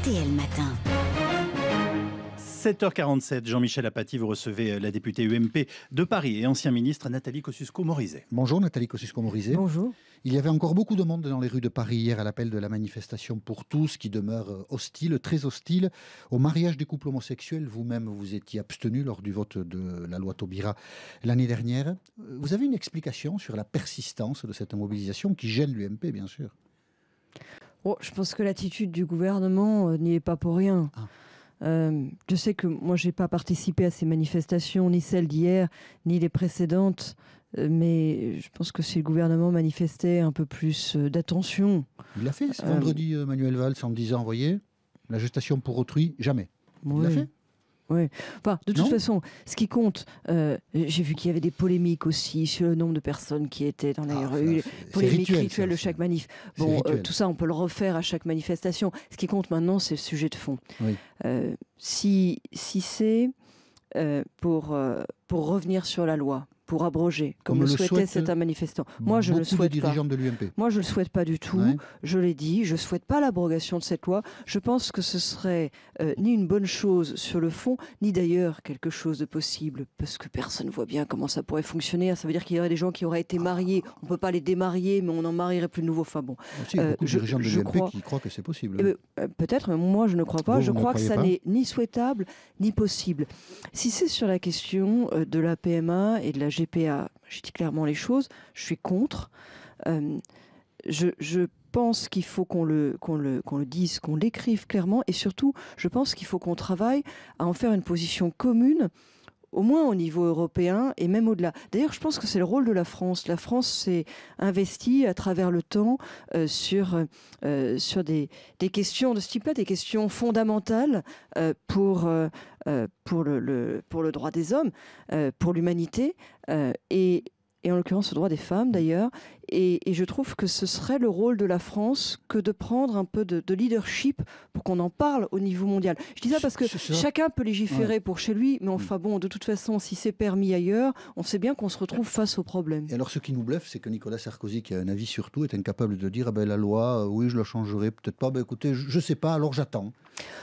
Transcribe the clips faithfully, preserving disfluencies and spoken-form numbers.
R T L Matin. sept heures quarante-sept, Jean-Michel Apathy, vous recevez la députée U M P de Paris et ancien ministre Nathalie Kosciusko-Morizet. Bonjour Nathalie Kosciusko-Morizet. Bonjour. Il y avait encore beaucoup de monde dans les rues de Paris hier à l'appel de la manifestation pour tous qui demeure hostile, très hostile au mariage des couples homosexuels. Vous-même, vous étiez abstenu lors du vote de la loi Taubira l'année dernière. Vous avez une explication sur la persistance de cette mobilisation qui gêne l'U M P, bien sûr? Oh, je pense que l'attitude du gouvernement euh, n'y est pas pour rien. Ah. Euh, je sais que moi, je n'ai pas participé à ces manifestations, ni celles d'hier, ni les précédentes. Euh, mais je pense que si le gouvernement manifestait un peu plus euh, d'attention... Il l'a fait ce vendredi, euh, Manuel Valls, en disant, vous voyez, la gestation pour autrui, jamais. Il oui. l'a fait. Oui. Enfin, de toute non. façon, ce qui compte, euh, j'ai vu qu'il y avait des polémiques aussi sur le nombre de personnes qui étaient dans les ah, rues, ça, polémiques rituel, rituelles ça, de chaque manif. Bon, euh, tout ça, on peut le refaire à chaque manifestation. Ce qui compte maintenant, c'est le sujet de fond. Oui. Euh, si si c'est euh, pour, euh, pour revenir sur la loi, pour abroger, comme, comme le, le souhaitait certains manifestants. Moi, je ne le souhaite pas. De l'U M P. Moi, je ne le souhaite pas du tout. Ouais. Je l'ai dit, je ne souhaite pas l'abrogation de cette loi. Je pense que ce serait euh, ni une bonne chose sur le fond, ni d'ailleurs quelque chose de possible, parce que personne ne voit bien comment ça pourrait fonctionner. Ça veut dire qu'il y aurait des gens qui auraient été mariés. On ne peut pas les démarier, mais on n'en marierait plus de nouveau. Enfin bon. Aussi, il y a beaucoup euh, de dirigeants de l'U M P crois... qui croient que c'est possible. Eh ben, euh, peut-être, mais moi, je ne crois pas. Vous, je vous crois que ça n'est ni souhaitable, ni possible. Si c'est sur la question euh, de la P M A et de la G P A, je dis clairement les choses, je suis contre. Euh, je, je pense qu'il faut qu'on le, qu'on le, qu'on le dise, qu'on l'écrive clairement. Et surtout, je pense qu'il faut qu'on travaille à en faire une position commune, au moins au niveau européen et même au-delà. D'ailleurs, je pense que c'est le rôle de la France. La France s'est investie à travers le temps euh, sur, euh, sur des, des questions de ce type-là, des questions fondamentales euh, pour, euh, pour, le, le, pour le droit des hommes, euh, pour l'humanité euh, et et en l'occurrence le droit des femmes d'ailleurs, et, et je trouve que ce serait le rôle de la France que de prendre un peu de, de leadership pour qu'on en parle au niveau mondial. Je dis ça parce que chacun peut légiférer ouais. pour chez lui, mais enfin bon, de toute façon, si c'est permis ailleurs, on sait bien qu'on se retrouve face au problème. Et alors ce qui nous bluffe, c'est que Nicolas Sarkozy, qui a un avis sur tout, est incapable de dire ah ben, la loi, euh, oui je la changerai, peut-être pas, ben, écoutez, je ne sais pas, alors j'attends.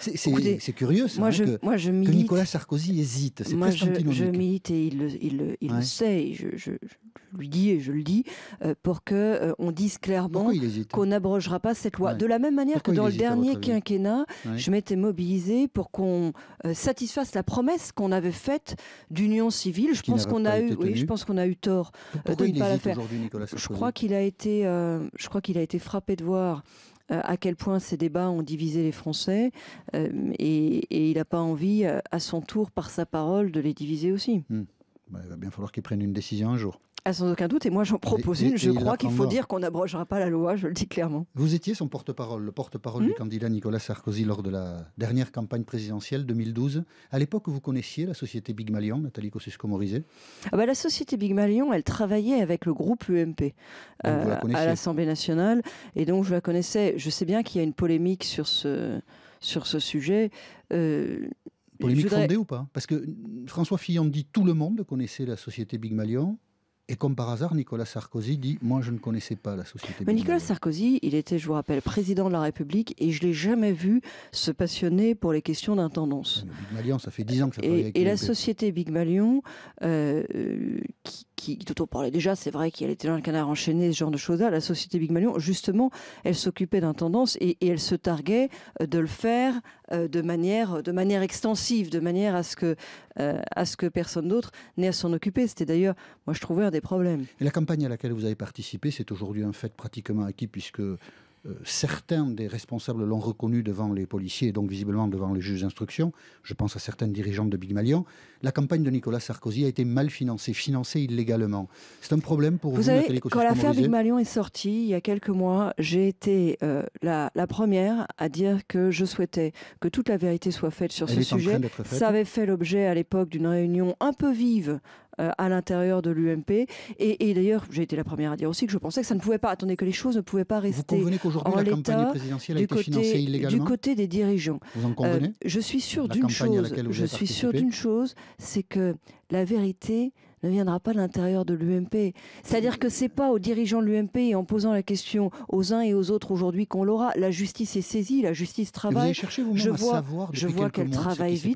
C'est curieux ça, moi, hein, je, que, moi, je milite, que Nicolas Sarkozy hésite, c'est presque antinomique. Je milite et il le, il le, il ouais. le sait, et je, je, je lui dis et je le dis, euh, pour qu'on euh, dise clairement qu'on n'abrogera pas cette loi. Ouais. De la même manière Pourquoi que dans le dernier quinquennat, ouais. je m'étais mobilisée pour qu'on euh, satisfasse la promesse qu'on avait faite d'union civile. Je pense qu'on a eu, oui, je pense qu'on a eu tort euh, de ne pas la faire. Je crois qu'il a été, euh, je crois qu'il a été frappé de voir à quel point ces débats ont divisé les Français euh, et, et il n'a pas envie, à son tour, par sa parole, de les diviser aussi. Mmh. Bah, il va bien falloir qu'il prenne une décision un jour. Ah, sans aucun doute, et moi j'en propose et, une. Et, je et crois qu'il faut dire qu'on n'abrogera pas la loi, je le dis clairement. Vous étiez son porte-parole, le porte-parole mmh. du candidat Nicolas Sarkozy lors de la dernière campagne présidentielle deux mille douze. À l'époque, vous connaissiez la société Pygmalion, Nathalie Kosciusko-Morizet? ah bah, La société Pygmalion, elle travaillait avec le groupe U M P euh, à l'Assemblée nationale, et donc je la connaissais. Je sais bien qu'il y a une polémique sur ce, sur ce sujet. Euh, polémique voudrais... fondée ou pas? Parce que François Fillon dit tout le monde connaissait la société Pygmalion. Et comme par hasard, Nicolas Sarkozy dit « Moi, je ne connaissais pas la société. » Mais Nicolas Sarkozy, il était, je vous rappelle, président de la République et je ne l'ai jamais vu se passionner pour les questions d'intendance. Pygmalion, ça fait dix ans que ça travaille et, avec Et la société Pygmalion, euh, qui, qui, dont on parlait déjà, c'est vrai qu'elle était dans le canard enchaîné, ce genre de choses-là, la société Pygmalion, justement, elle s'occupait d'intendance et, et elle se targuait de le faire euh, de, manière, de manière extensive, de manière à ce que, euh, à ce que personne d'autre n'ait à s'en occuper. C'était d'ailleurs, moi je trouvais un des problèmes. Et la campagne à laquelle vous avez participé, c'est aujourd'hui un fait pratiquement acquis puisque euh, certains des responsables l'ont reconnu devant les policiers et donc visiblement devant les juges d'instruction. Je pense à certains dirigeants de Pygmalion. La campagne de Nicolas Sarkozy a été mal financée, financée illégalement. C'est un problème pour vous, vous savez, Nathalie Kosciusko-Morizet? Quand l'affaire Pygmalion est sortie, il y a quelques mois, j'ai été euh, la, la première à dire que je souhaitais que toute la vérité soit faite sur Elle ce sujet. Ça avait fait l'objet à l'époque d'une réunion un peu vive euh, à l'intérieur de l'U M P. Et, et d'ailleurs, j'ai été la première à dire aussi que je pensais que ça ne pouvait pas, attendez, que les choses ne pouvaient pas rester Vous convenez qu'aujourd'hui la campagne présidentielle a été côté, financée illégalement? Du côté des dirigeants. Vous en convenez? euh, Je suis sûre d'une chose, je suis sûre d'une chose, c'est que la vérité ne viendra pas de l'intérieur de l'U M P. C'est-à-dire que c'est pas aux dirigeants de l'U M P et en posant la question aux uns et aux autres aujourd'hui qu'on l'aura. La justice est saisie, la justice travaille. Vous avez cherché vous-même je à vois, savoir je vois qu'elle travaille vite.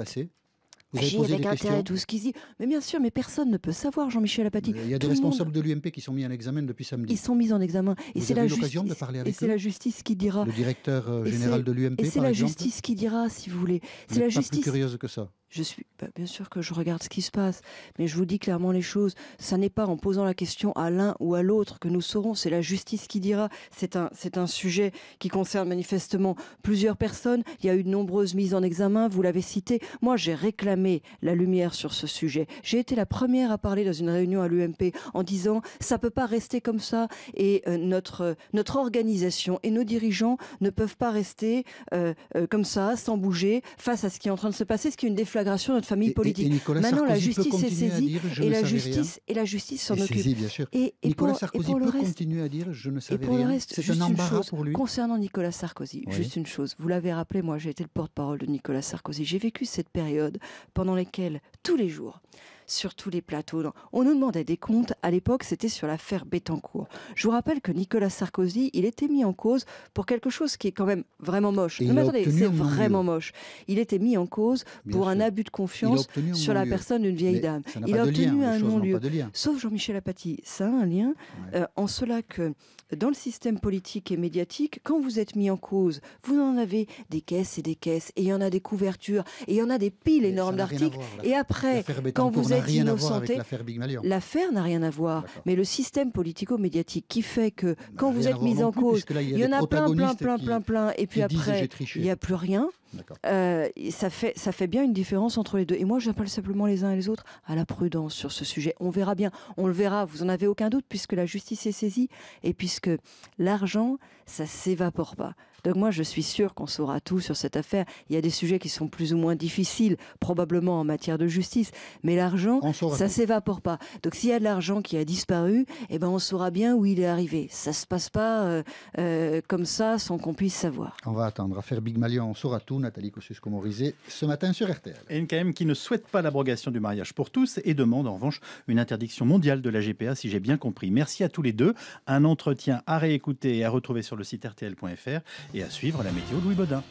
Agis avec intérêt tout ce qu'ils disent. Mais bien sûr, mais personne ne peut savoir, Jean-Michel Apathy. Il y a des responsables de l'U M P qui sont mis en examen depuis samedi. Ils sont mis en examen. Et c'est la l'occasion de parler avec Et c'est la justice qui dira. Le directeur euh, général de l'U M P, Et c'est par la exemple. justice qui dira, si vous voulez. Vous C'est la n'êtes pas justice. plus curieuse que ça. Je suis, bah, bien sûr que je regarde ce qui se passe, mais je vous dis clairement les choses. Ça n'est pas en posant la question à l'un ou à l'autre que nous saurons. C'est la justice qui dira. C'est un, c'est un sujet qui concerne manifestement plusieurs personnes. Il y a eu de nombreuses mises en examen. Vous l'avez cité. Moi, j'ai réclamé la lumière sur ce sujet. J'ai été la première à parler dans une réunion à l'U M P en disant ça peut pas rester comme ça et euh, notre euh, notre organisation et nos dirigeants ne peuvent pas rester euh, euh, comme ça, sans bouger, face à ce qui est en train de se passer, ce qui est une déflagration de notre famille Et- et- politique. et Nicolas Maintenant, la Sarkozy peut justice est continuer à saisie dire, je et ne la savais justice et la justice s'en Et occupe. saisi, bien sûr. Et, et Nicolas pour, et Sarkozy pour le peut reste, continuer à dire je ne et savais pour le rien. reste, C'est juste un une embarras chose, pour lui. concernant Nicolas Sarkozy, Oui. juste une chose. Vous l'avez rappelé, moi j'ai été le porte-parole de Nicolas Sarkozy. J'ai vécu cette période pendant laquelle, tous les jours, sur tous les plateaux, non, on nous demandait des comptes. À l'époque, c'était sur l'affaire Bettencourt. Je vous rappelle que Nicolas Sarkozy, il était mis en cause pour quelque chose qui est quand même vraiment moche. Et Non, il mais a attendez, obtenu c'est un non-lieu. vraiment moche. Il était mis en cause Bien pour un sûr. abus de Il a confiance obtenu un sur la non-lieu. personne d'une vieille Mais dame. ça n'a Il pas a de lien, obtenu les un choses n'ont non-lieu. pas de lien. Sauf Jean-Michel Apathy, ça a un lien Ouais. euh, en cela que dans le système politique et médiatique, quand vous êtes mis en cause, vous en avez des caisses et des caisses, et il y en a des couvertures, et il y en a des piles Mais énormes ça n'a rien à d'articles. voir, Et après, L'affaire quand Bettencourt vous n'a êtes rien à voir avec innocenté, l'affaire Big Malion. l'affaire n'a rien à voir. D'accord. Mais le système politico-médiatique qui fait que quand vous Rien à êtes voir mis non en plus, cause, puisque là, il y a il y en des a plein, plein, protagonistes plein, qui- plein, plein, et puis qui disent, après, j'ai triché. il n'y a plus rien. D'accord. Euh, ça, fait, ça fait bien une différence entre les deux. Et moi, j'appelle simplement les uns et les autres à la prudence sur ce sujet. On verra bien, on le verra, vous en avez aucun doute, puisque la justice est saisie et puisque l'argent, ça s'évapore pas. Donc moi, je suis sûre qu'on saura tout sur cette affaire. Il y a des sujets qui sont plus ou moins difficiles, probablement en matière de justice, mais l'argent, On saura ça tout. s'évapore pas. Donc s'il y a de l'argent qui a disparu, eh ben, on saura bien où il est arrivé. Ça se passe pas euh, euh, comme ça, sans qu'on puisse savoir. On va attendre. Affaire Big Malion, on saura tout. Nathalie Kosciusko-Morizet, ce matin sur R T L. Et N K M qui ne souhaite pas l'abrogation du mariage pour tous et demande en revanche une interdiction mondiale de la G P A, si j'ai bien compris. Merci à tous les deux. Un entretien à réécouter et à retrouver sur le site R T L point F R et à suivre la météo de Louis Baudin.